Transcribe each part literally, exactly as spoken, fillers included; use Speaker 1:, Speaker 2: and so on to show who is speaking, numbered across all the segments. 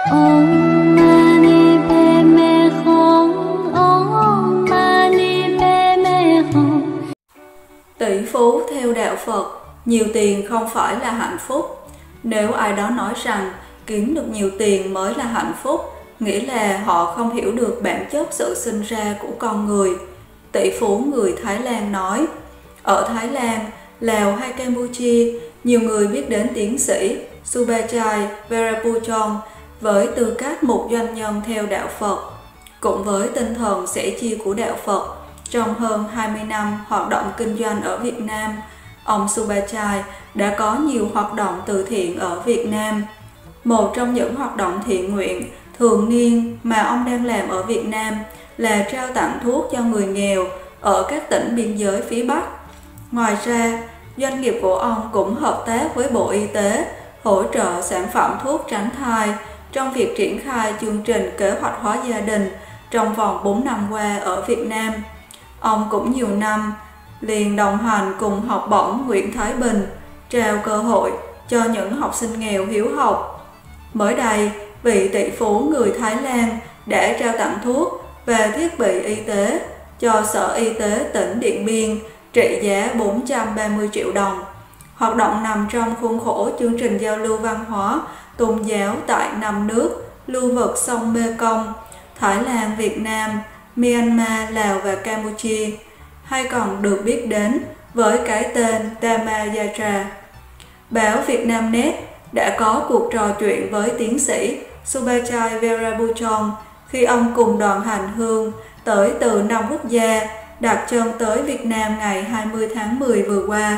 Speaker 1: Om Mani Padme Hum. Om Mani Padme Hum.
Speaker 2: Tỷ phú theo đạo Phật, nhiều tiền không phải là hạnh phúc. Nếu ai đó nói rằng kiếm được nhiều tiền mới là hạnh phúc, nghĩa là họ không hiểu được bản chất sự sinh ra của con người. Tỷ phú người Thái Lan nói, ở Thái Lan, Lào hay Campuchia, nhiều người biết đến tiến sĩ Subhachai Verapuchong với tư cách một doanh nhân theo đạo Phật. Cũng với tinh thần sẻ chia của đạo Phật, trong hơn hai mươi năm hoạt động kinh doanh ở Việt Nam, ông Subhachai đã có nhiều hoạt động từ thiện ở Việt Nam. Một trong những hoạt động thiện nguyện thường niên mà ông đang làm ở Việt Nam là trao tặng thuốc cho người nghèo ở các tỉnh biên giới phía Bắc. Ngoài ra, doanh nghiệp của ông cũng hợp tác với Bộ Y tế hỗ trợ sản phẩm thuốc tránh thai trong việc triển khai chương trình kế hoạch hóa gia đình trong vòng bốn năm qua ở Việt Nam. Ông cũng nhiều năm liền đồng hành cùng học bổng Nguyễn Thái Bình, trao cơ hội cho những học sinh nghèo hiếu học. Mới đây, vị tỷ phú người Thái Lan đã trao tặng thuốc và thiết bị y tế cho Sở Y tế tỉnh Điện Biên trị giá bốn trăm ba mươi triệu đồng. Hoạt động nằm trong khuôn khổ chương trình giao lưu văn hóa tôn giáo tại năm nước lưu vực sông Mekong, Thái Lan, Việt Nam, Myanmar, Lào và Campuchia, hay còn được biết đến với cái tên Dhamma Yatra. Báo Vietnamnet đã có cuộc trò chuyện với tiến sĩ Subhachai Verapuchong khi ông cùng đoàn hành hương tới từ năm quốc gia đặt chân tới Việt Nam ngày hai mươi tháng mười vừa qua.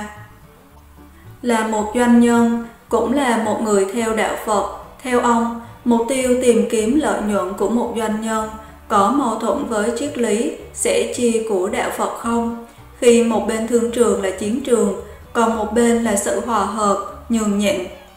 Speaker 2: Là một doanh nhân, cũng là một người theo đạo Phật, theo ông, mục tiêu tìm kiếm lợi nhuận của một doanh nhân có mâu thuẫn với triết lý sẻ chia của đạo Phật không? Khi một bên thương trường là chiến trường, còn một bên là sự hòa hợp, nhường nhịn.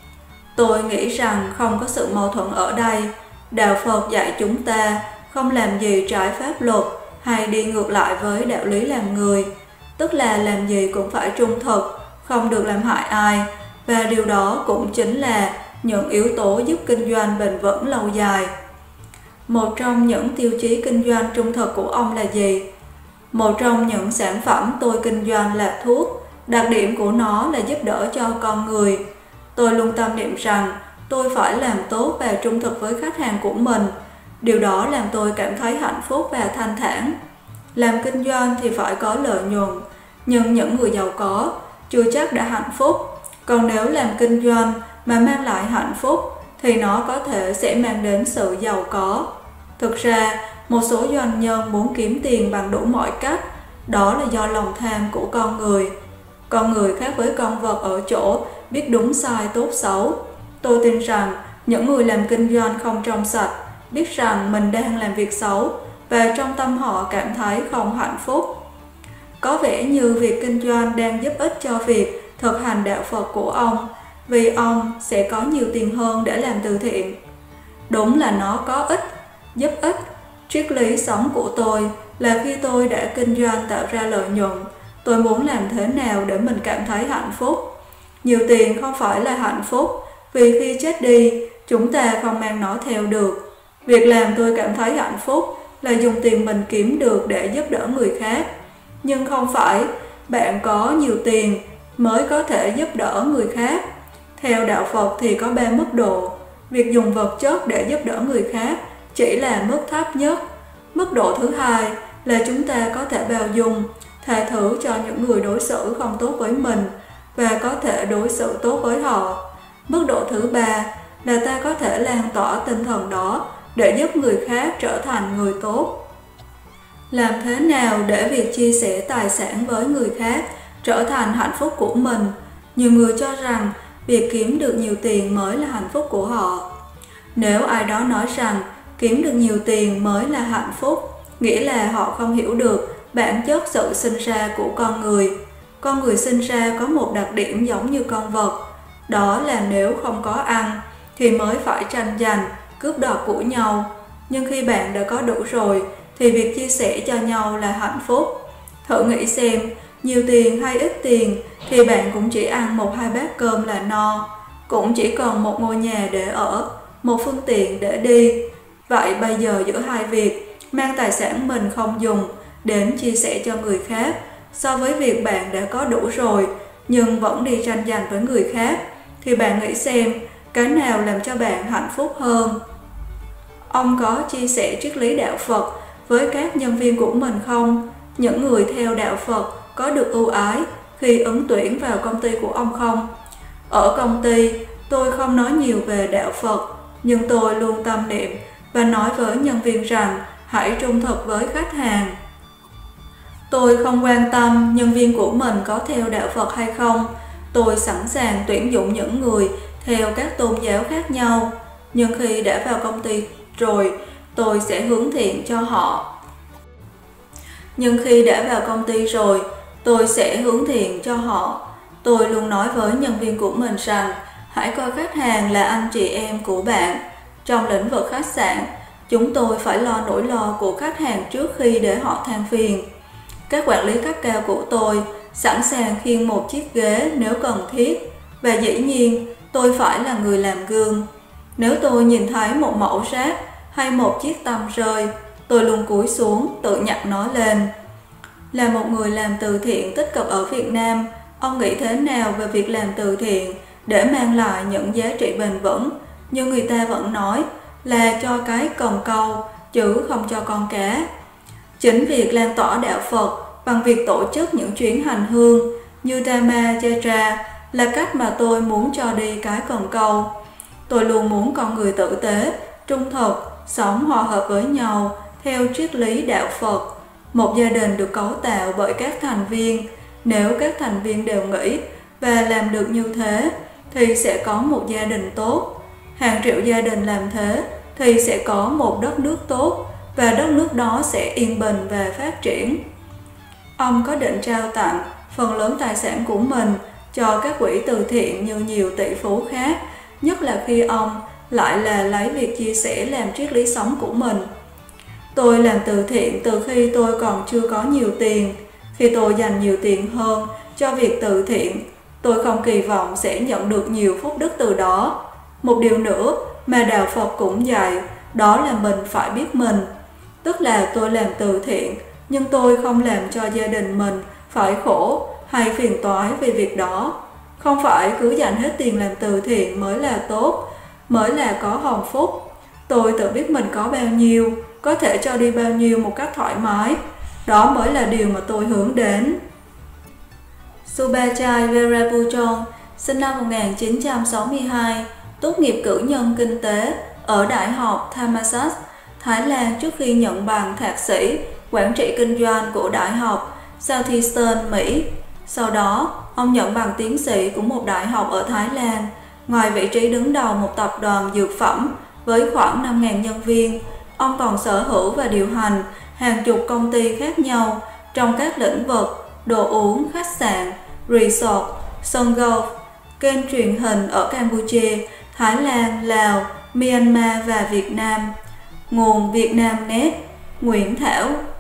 Speaker 2: Tôi nghĩ rằng không có sự mâu thuẫn ở đây. Đạo Phật dạy chúng ta không làm gì trái pháp luật hay đi ngược lại với đạo lý làm người, tức là làm gì cũng phải trung thực, không được làm hại ai, và điều đó cũng chính là những yếu tố giúp kinh doanh bền vững lâu dài. Một trong những tiêu chí kinh doanh trung thực của ông là gì? Một trong những sản phẩm tôi kinh doanh là thuốc. Đặc điểm của nó là giúp đỡ cho con người. Tôi luôn tâm niệm rằng tôi phải làm tốt và trung thực với khách hàng của mình. Điều đó làm tôi cảm thấy hạnh phúc và thanh thản. Làm kinh doanh thì phải có lợi nhuận, nhưng những người giàu có chưa chắc đã hạnh phúc. Còn nếu làm kinh doanh mà mang lại hạnh phúc thì nó có thể sẽ mang đến sự giàu có. Thực ra, một số doanh nhân muốn kiếm tiền bằng đủ mọi cách, đó là do lòng tham của con người. Con người khác với con vật ở chỗ biết đúng sai tốt xấu. Tôi tin rằng những người làm kinh doanh không trong sạch, biết rằng mình đang làm việc xấu và trong tâm họ cảm thấy không hạnh phúc. Có vẻ như việc kinh doanh đang giúp ích cho việc thực hành đạo Phật của ông, vì ông sẽ có nhiều tiền hơn để làm từ thiện. Đúng là nó có ích, giúp ích. Triết lý sống của tôi là khi tôi đã kinh doanh tạo ra lợi nhuận, tôi muốn làm thế nào để mình cảm thấy hạnh phúc. Nhiều tiền không phải là hạnh phúc, vì khi chết đi, chúng ta không mang nó theo được. Việc làm tôi cảm thấy hạnh phúc là dùng tiền mình kiếm được để giúp đỡ người khác. Nhưng không phải bạn có nhiều tiền mới có thể giúp đỡ người khác. Theo đạo Phật thì có ba mức độ. Việc dùng vật chất để giúp đỡ người khác chỉ là mức thấp nhất. Mức độ thứ hai là chúng ta có thể bao dung, tha thứ cho những người đối xử không tốt với mình và có thể đối xử tốt với họ. Mức độ thứ ba là ta có thể lan tỏa tinh thần đó để giúp người khác trở thành người tốt. Làm thế nào để việc chia sẻ tài sản với người khác trở thành hạnh phúc của mình? Nhiều người cho rằng việc kiếm được nhiều tiền mới là hạnh phúc của họ. Nếu ai đó nói rằng kiếm được nhiều tiền mới là hạnh phúc, nghĩa là họ không hiểu được bản chất sự sinh ra của con người. Con người sinh ra có một đặc điểm giống như con vật, đó là nếu không có ăn thì mới phải tranh giành, cướp đoạt của nhau. Nhưng khi bạn đã có đủ rồi thì việc chia sẻ cho nhau là hạnh phúc. Thử nghĩ xem, nhiều tiền hay ít tiền thì bạn cũng chỉ ăn một hai bát cơm là no, cũng chỉ còn một ngôi nhà để ở, một phương tiện để đi. Vậy bây giờ giữa hai việc, mang tài sản mình không dùng đến chia sẻ cho người khác, so với việc bạn đã có đủ rồi nhưng vẫn đi tranh giành với người khác, thì bạn nghĩ xem cái nào làm cho bạn hạnh phúc hơn? Ông có chia sẻ triết lý đạo Phật với các nhân viên của mình không? Những người theo đạo Phật có được ưu ái khi ứng tuyển vào công ty của ông không? Ở công ty, tôi không nói nhiều về đạo Phật, nhưng tôi luôn tâm niệm và nói với nhân viên rằng hãy trung thực với khách hàng. Tôi không quan tâm nhân viên của mình có theo đạo Phật hay không. Tôi sẵn sàng tuyển dụng những người theo các tôn giáo khác nhau, nhưng khi đã vào công ty rồi, tôi sẽ hướng thiện cho họ. Nhưng khi đã vào công ty rồi, tôi sẽ hướng thiện cho họ. Tôi luôn nói với nhân viên của mình rằng hãy coi khách hàng là anh chị em của bạn. Trong lĩnh vực khách sạn, chúng tôi phải lo nỗi lo của khách hàng trước khi để họ than phiền. Các quản lý cấp cao của tôi sẵn sàng khiêng một chiếc ghế nếu cần thiết, và dĩ nhiên tôi phải là người làm gương. Nếu tôi nhìn thấy một mẩu rác hay một chiếc tăm rơi, tôi luôn cúi xuống tự nhặt nó lên. Là một người làm từ thiện tích cực ở Việt Nam, ông nghĩ thế nào về việc làm từ thiện để mang lại những giá trị bền vững, nhưng người ta vẫn nói là cho cái cần câu chứ không cho con cá? Chính việc lan tỏa đạo Phật bằng việc tổ chức những chuyến hành hương như Dhamma Yatra là cách mà tôi muốn cho đi cái cần câu. Tôi luôn muốn con người tử tế, trung thực, sống hòa hợp với nhau theo triết lý đạo Phật. Một gia đình được cấu tạo bởi các thành viên. Nếu các thành viên đều nghĩ và làm được như thế, thì sẽ có một gia đình tốt. Hàng triệu gia đình làm thế, thì sẽ có một đất nước tốt, và đất nước đó sẽ yên bình và phát triển. Ông có định trao tặng phần lớn tài sản của mình cho các quỹ từ thiện như nhiều tỷ phú khác, nhất là khi ông lại là lấy việc chia sẻ làm triết lý sống của mình. Tôi làm từ thiện từ khi tôi còn chưa có nhiều tiền. Khi tôi dành nhiều tiền hơn cho việc từ thiện, tôi không kỳ vọng sẽ nhận được nhiều phúc đức từ đó. Một điều nữa mà đạo Phật cũng dạy, đó là mình phải biết mình. Tức là tôi làm từ thiện, nhưng tôi không làm cho gia đình mình phải khổ hay phiền toái về việc đó. Không phải cứ dành hết tiền làm từ thiện mới là tốt, mới là có hồng phúc. Tôi tự biết mình có bao nhiêu, có thể cho đi bao nhiêu một cách thoải mái. Đó mới là điều mà tôi hướng đến. Subhachai Verapuchon sinh năm một nghìn chín trăm sáu mươi hai, tốt nghiệp cử nhân kinh tế ở Đại học Thammasat, Thái Lan trước khi nhận bằng thạc sĩ quản trị kinh doanh của Đại học Southeastern, Mỹ. Sau đó, ông nhận bằng tiến sĩ của một đại học ở Thái Lan. Ngoài vị trí đứng đầu một tập đoàn dược phẩm với khoảng năm nghìn nhân viên, ông còn sở hữu và điều hành hàng chục công ty khác nhau trong các lĩnh vực đồ uống, khách sạn, resort, sân golf, kênh truyền hình ở Campuchia, Thái Lan, Lào, Myanmar và Việt Nam. Nguồn Vietnamnet, Nguyễn Thảo.